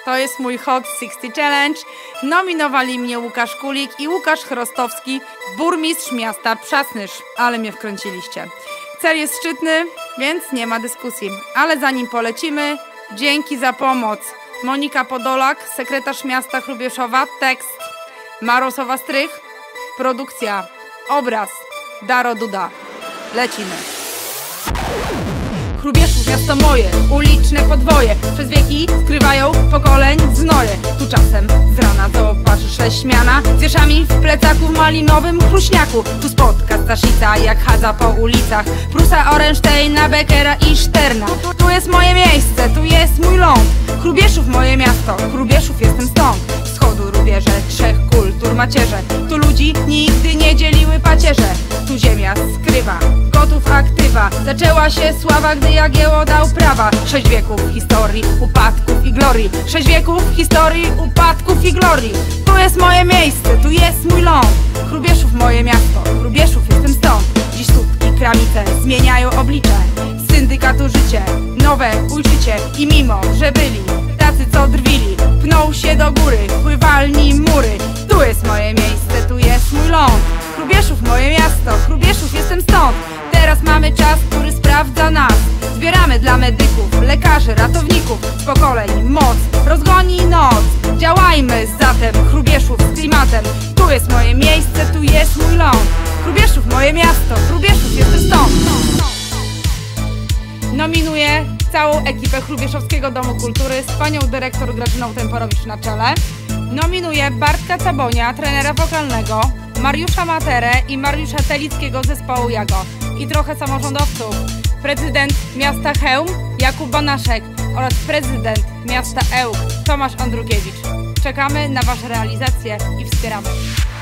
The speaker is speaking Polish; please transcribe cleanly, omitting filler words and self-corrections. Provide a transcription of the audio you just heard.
To jest mój Hot 60 Challenge. Nominowali mnie Łukasz Kulik i Łukasz Chrostowski, burmistrz miasta Przasnysz. Ale mnie wkręciliście. Cel jest szczytny, więc nie ma dyskusji. Ale zanim polecimy, dzięki za pomoc. Monika Podolak, sekretarz miasta Hrubieszowa, tekst Marosowa Strych, produkcja, obraz Daro Duda. Lecimy. Hrubieszów, miasto moje, uliczne podwoje, przez wieki skrywają pokoleń znoje. Tu czasem z rana zobaczysz śmiana z wierzchami w plecaku w malinowym chruśniaku. Tu spotka Staszica jak chadza po ulicach, Prusa, Orensteina, Beckera i Szterna. Tu jest moje miejsce, tu jest mój ląd. Hrubieszów moje miasto, Hrubieszów jestem stąd. Wschodu rubieże, trzech kultur macierze. Tu ludzi nigdy nie dzieliły pacierze. Tu ziemia skrywa gotów aktywa. Zaczęła się sława, gdy Jagiełło dał prawa. 6 wieków historii, upadków i glorii. 6 wieków historii, upadków i glorii. Tu jest moje miejsce, tu jest mój ląd. Hrubieszów moje miasto, Hrubieszów jestem stąd. Dziś słupki, kramice zmieniają oblicze syndykatu życie, nowe ujrzycie. I mimo, że byli tacy, co drwili, pną się do góry, pływalni mury. Tu jest moje miejsce, tu jest mój ląd. Hrubieszów moje miasto, Hrubieszów jestem stąd. Teraz mamy czas, który sprawdza nas. Zbieramy dla medyków, lekarzy, ratowników z pokoleń moc, rozgoni noc. Działajmy zatem, Hrubieszów z klimatem. Tu jest moje miejsce, tu jest mój ląd. Hrubieszów moje miasto, Hrubieszów jestem stąd. Nominuję całą ekipę Hrubieszowskiego Domu Kultury z panią dyrektor Grażyną Temporowicz na czele. Nominuję Bartka Cabonia, trenera wokalnego, Mariusza Materę i Mariusza Telickiego z zespołu Jago i trochę samorządowców. Prezydent miasta Chełm Jakub Banaszek oraz prezydent miasta Ełk Tomasz Andrukiewicz. Czekamy na wasze realizacje i wspieramy.